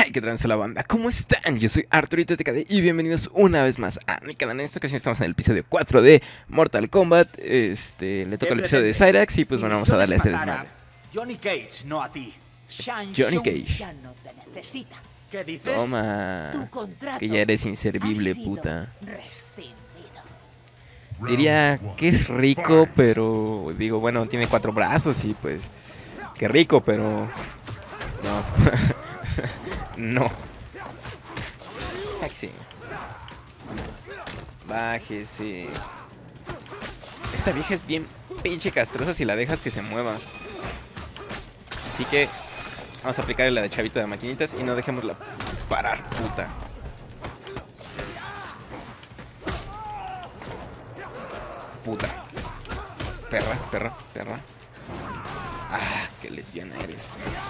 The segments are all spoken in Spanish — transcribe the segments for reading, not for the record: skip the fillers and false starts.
Hey, ¿qué tranza la banda? ¿Cómo están? Yo soy Arturito TKD y bienvenidos una vez más a mi canal. En esta ocasión estamos en el episodio 4 de Mortal Kombat. Le toca el episodio de Cyrax y pues bueno, vamos a darle a este desmadre. Johnny Cage, no a ti. Johnny Cage. Ya no te necesita. ¿Qué dices? Toma, Tu contrato que ya eres ha inservible, sido puta. rescindido. Diría que es rico, pero digo, bueno, tiene 4 brazos y pues, qué rico, pero no. No. Taxi. Bájese. Esta vieja es bien pinche castrosa si la dejas que se mueva. Así que vamos a aplicarle la de chavito de maquinitas y no dejémosla parar, puta. Puta. Perra, perra, perra. Ah, qué lesbiana eres.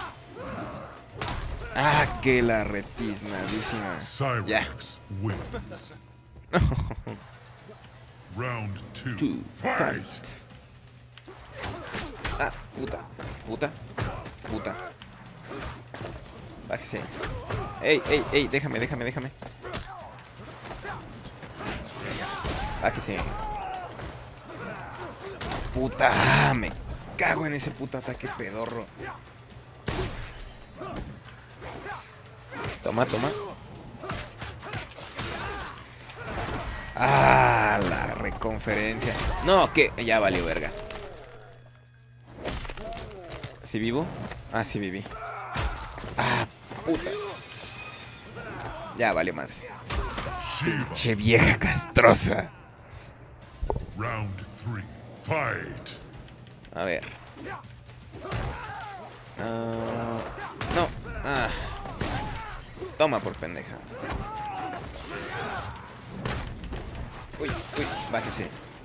Ah, que la retiznadísima. Ya. Cyrax wins. Round 2. Two, Fight. fight. Ah, puta, puta, puta. Bájese. Ey, ey, ey, déjame. Bájese. Puta, me cago en ese puto ataque pedorro. Toma. Ah, la reconferencia. No, que ya valió verga. ¿Sí vivo? Ah, sí viví. Ah, puta. Ya valió más. Pinche vieja castrosa. Round 3. Fight. A ver. No. Ah. Toma por pendeja. Uy, bájese.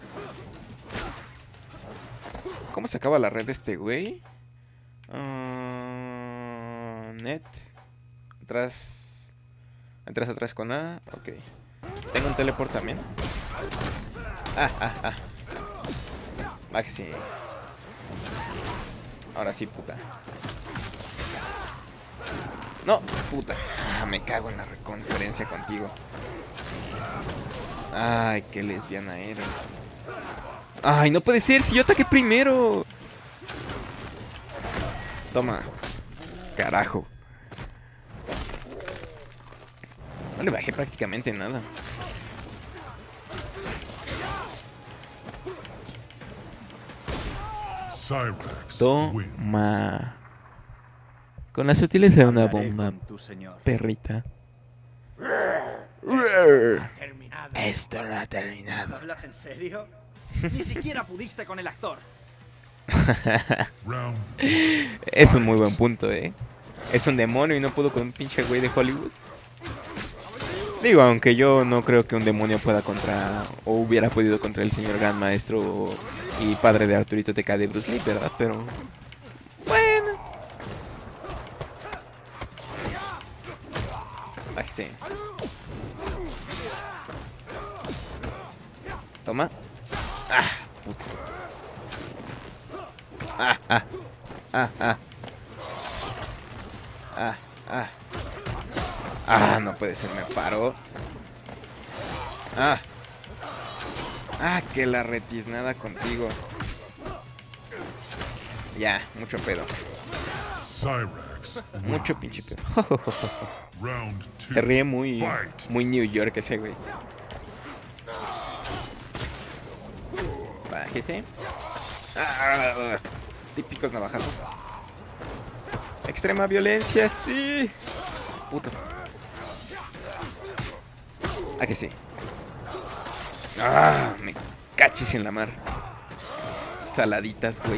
¿Cómo se acaba la red de este güey? Net. Atrás con A. Ok. Tengo un teleport también. Ah. Bájese. Ahora sí, puta. No, puta. Ah, me cago en la reconferencia contigo. Ay, qué lesbiana eres. Ay, no puede ser, si yo ataqué primero. Toma. Carajo. No le bajé prácticamente nada. Cyrax wins. Toma. Con la sutileza de una Hablaré bomba, con tu señor. perrita. Terminado. Esto no ha terminado. ¿Hablas en serio? Ni siquiera pudiste con el actor. Round Es un muy buen punto, Es un demonio y no pudo con un pinche güey de Hollywood. Digo, aunque yo no creo que un demonio pueda contra... O hubiera podido contra el señor Gran Maestro y padre de Arturito TKD Bruce Lee, ¿verdad? Pero... bueno. Bájese. Toma. Ah, puto. No puede ser, me paró. Que la retiznada contigo. Ya, mucho pedo. Cyrax Mucho pinche pedo. Round 2. Se ríe muy Fight. New York ese güey. Bájese. Típicos navajazos. Extrema violencia, sí. Puto. Que sí. Me cachis en la mar. Saladitas, güey.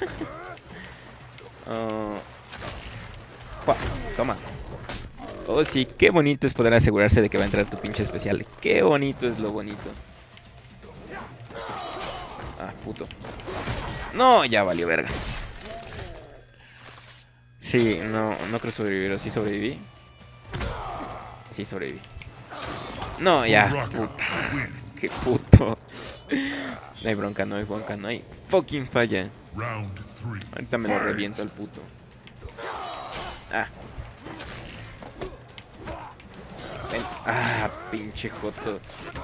Toma. Oh, sí, qué bonito es poder asegurarse de que va a entrar tu pinche especial. Qué bonito es lo bonito. Puto. No, ya valió verga. Sí, no creo sobrevivir. ¿O sí sobreviví? Sí sobreviví. No, ya, puta. Qué puto. No hay bronca, no hay fucking falla. Round 3. Ahorita me lo reviento al puto. Ah, pinche joto.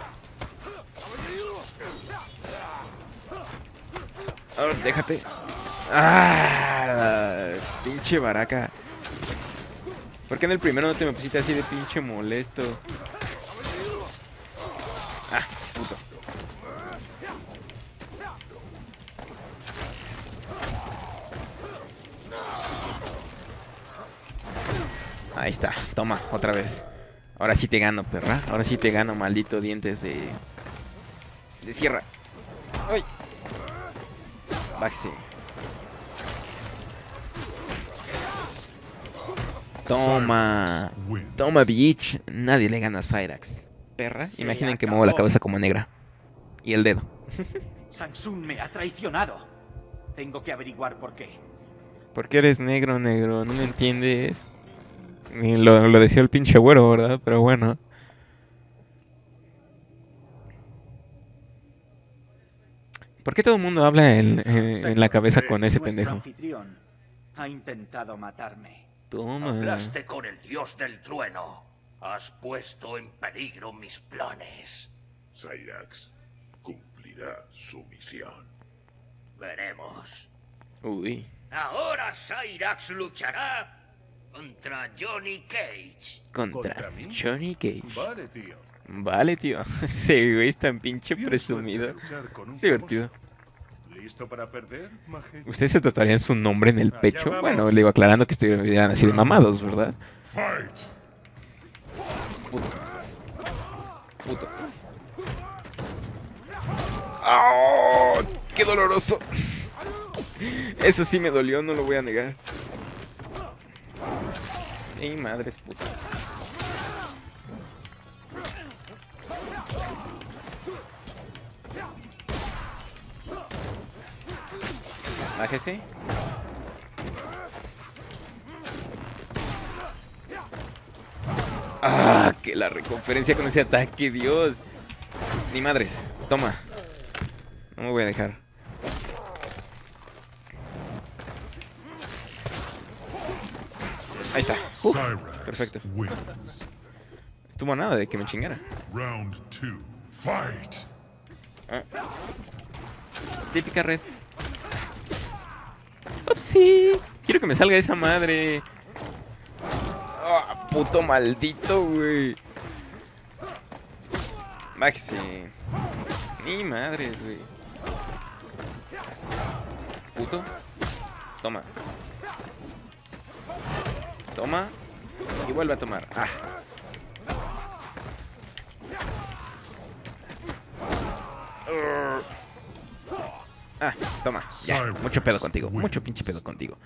Ahora, déjate. Ah, pinche baraca. ¿Por qué en el primero no te me pusiste así de pinche molesto? Ah, puto. Ahí está, toma, otra vez. Ahora sí te gano, perra. Ahora sí te gano, maldito dientes de sierra. ¡Ay! Bájese. Toma. Toma, bitch. Nadie le gana a Cyrax. Perra, imaginen que muevo la cabeza como negra. Y el dedo. Samsung me ha traicionado. Tengo que averiguar por qué. ¿Por qué eres negro, negro? ¿No me entiendes? Y lo decía el pinche güero, ¿verdad? Pero bueno. ¿Por qué todo el mundo habla en la cabeza con ese Nuestro pendejo? anfitrión ha intentado matarme. Toma. Hablaste con el dios del trueno. Has puesto en peligro mis planes. Cyrax cumplirá su misión. Veremos. Uy. Ahora Cyrax luchará contra Johnny Cage. Contra mí? Johnny Cage. Vale, tío. Vale, tío. Ese güey es tan pinche Tienes presumido. suerte de luchar con un Es divertido. famoso. ¿Listo para perder, maje? ¿Ustedes se tatuarían su nombre en el pecho? vamos. Bueno, le digo aclarando que estuvieran así de mamados, ¿verdad? Fight! Puto. ¡Oh! ¡Qué doloroso! Eso sí me dolió, no lo voy a negar. ¡Ey, madres puta! Bájese. ¡Ah! ¡Que la reconferencia con ese ataque, Dios! Ni madres, toma. No me voy a dejar. Ahí está. Cyrax perfecto. wins. Estuvo a nada de que me chingara. Round 2. Fight! Típica red. ¡Upsi! Quiero que me salga esa madre. ¡Ah, puto maldito, güey! Bájese. Ni madres, güey. Puto. Toma. Toma. Y vuelve a tomar. Ah. Ah, toma. Ya. Mucho pedo contigo. Mucho pinche pedo contigo.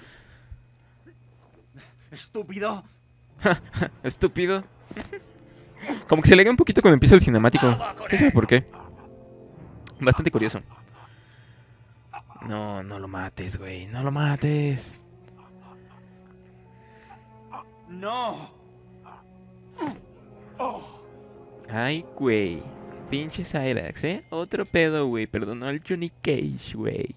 ¿Estúpido? Estúpido. Como que se lega un poquito cuando empieza el cinemático. ¿Qué sabe por qué? Bastante curioso. No, no lo mates, güey. No lo mates. ¡No! Ay, güey. Pinche Cyrax, ¿eh? Otro pedo, güey. Perdonó al Johnny Cage, güey.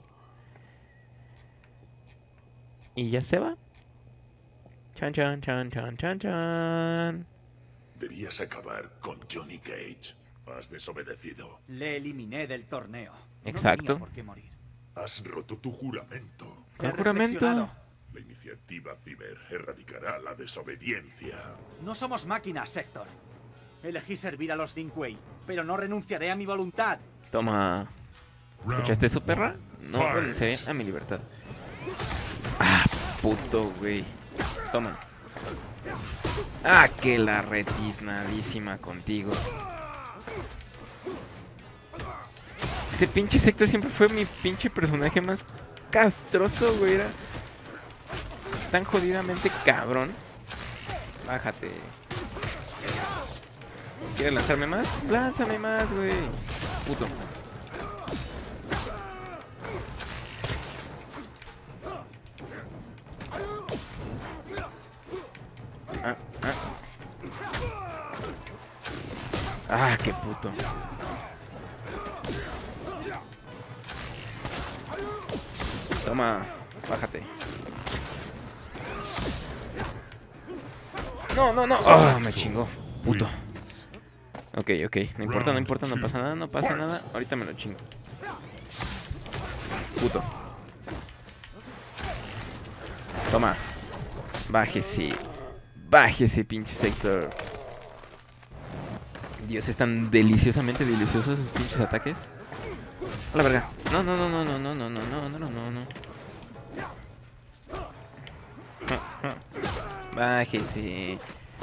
Y ya se va. Chan, chan, chan, chan, chan, chan. Debías acabar con Johnny Cage. Has desobedecido. Le eliminé del torneo. Exacto. No tenía por qué morir. Has roto tu juramento. He ¿Cuál juramento? reflexionado. La iniciativa Ciber erradicará la desobediencia. No somos máquinas, Héctor. Elegí servir a los Dinkway, pero no renunciaré a mi voluntad. Toma. Round ¿Escuchaste eso, perra? one. No Fight. renunciaré a mi libertad. Ah, puto, güey. Toma. Ah, que la retiznadísima contigo. Ese pinche Sector siempre fue mi pinche personaje más castroso, güey. Era tan jodidamente cabrón. Bájate. ¿Quieres lanzarme más? Lánzame más, güey. Puto. Ah, qué puto. Toma, bájate. No, no, no. Ah, me chingó. Puto. Ok, no importa, no pasa nada, no pasa nada. Ahorita me lo chingo. Puto. Toma. Bájese. Bájese, pinche sector. Dios, están deliciosamente deliciosos esos pinches ataques. A la verga. No. Bájese.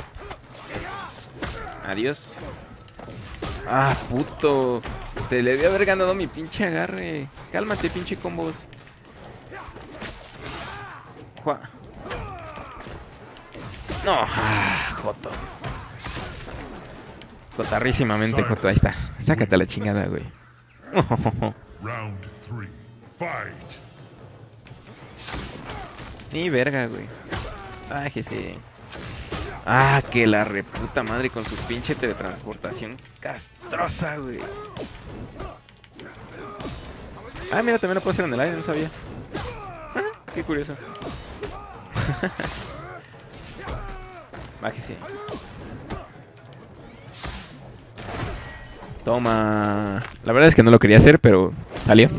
Adiós. Ah, puto. Te le debí haber ganado mi pinche agarre. Cálmate, pinche combos. Jua. No, Joto. Cotarrísimamente, Joto. Ahí está. Sácate a la chingada, güey. Round 3. Fight. Ni verga, güey. Bájese. Ah, que la reputa madre con su pinche teletransportación castrosa, güey. Ah, mira, también lo puedo hacer en el aire, no sabía. Qué curioso. Bájese. Toma. La verdad es que no lo quería hacer, pero salió.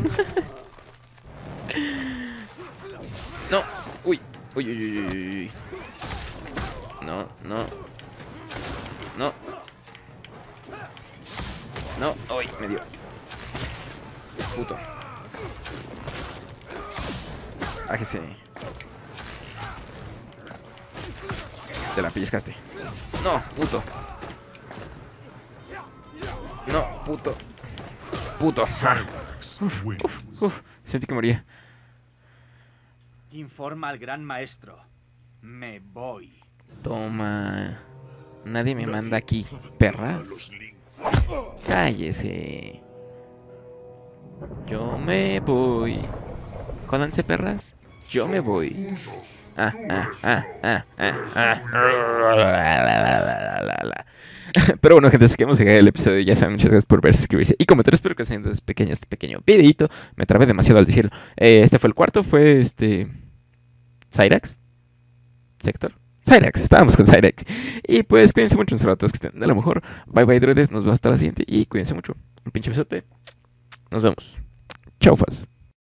No. Uy. Uy. No. Uy, me dio. Puto. Bájese. Te la pellizcaste. No, puto. No, puto. Puto. Sentí que moría. Informa al gran maestro. Me voy. Toma. Nadie me manda aquí, perras. Cállese. Yo me voy. Jódanse, perras. Yo me voy. Pero bueno, gente, así que hemos llegado al episodio. Ya saben, muchas gracias por ver, suscribirse y comentar. Espero que os haya gustado este pequeño videito. Me trabé demasiado al decirlo. Este fue el cuarto, fue Cyrax. Sector. Cyrax, estábamos con Cyrax. Y pues cuídense mucho, nosotros todos que estén de lo mejor. Bye bye, droides, nos vemos hasta la siguiente. Y cuídense mucho. Un pinche besote. Nos vemos. Chau, faz.